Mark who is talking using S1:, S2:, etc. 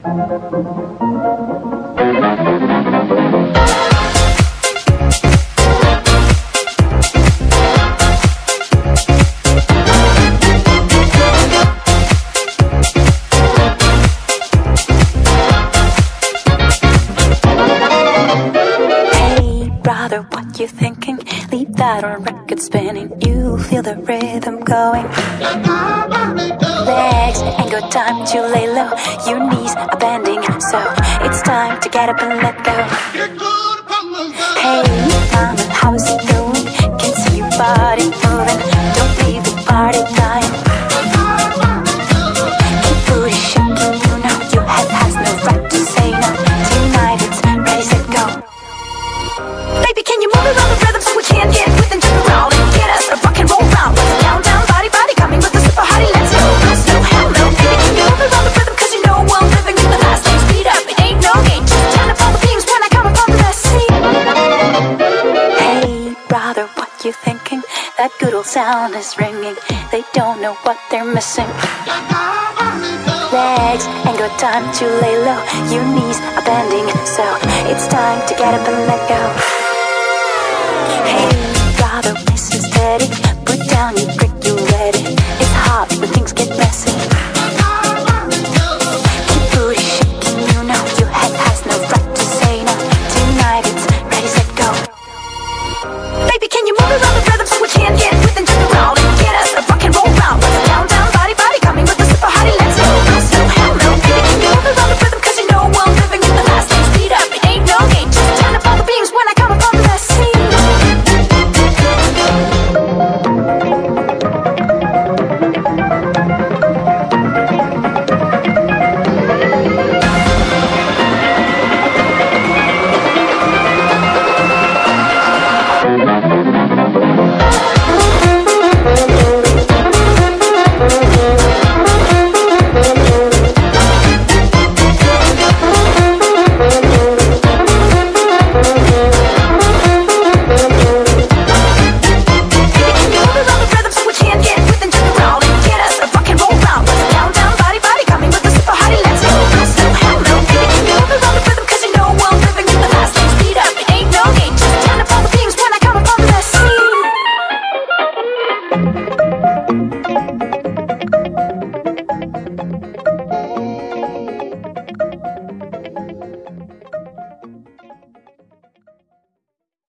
S1: What you thinking? Leave that on record spinning. You feel the rhythm going. Legs ain't got time to lay low. Your knees are bending, so it's time to get up and let go. Hey, mama, how's it going? Can see your body moving. Don't leave the party dying. Keep booty shaking, you know your head has no right to say no. Tonight it's ready, set, go. Baby, can you move around the rhythm so we can get with and jump around and get us a rock and roll round? With a countdown, body, body coming with a super hottie, let's go. No slow, hell no. Baby, can you move around the rhythm? Cause you know we're living in the fast lane. Speed up, it ain't no game. Just turn up all the beams when I come upon the best scene. Hey, brother, what you thinking? That good old sound is ringing. They don't know what they're missing. Legs ain't got time to lay low. Your knees are bending, so it's time to get up and let go. Hey, brother, listen steady. Put down your brick, you ready. It's hot when things get messy.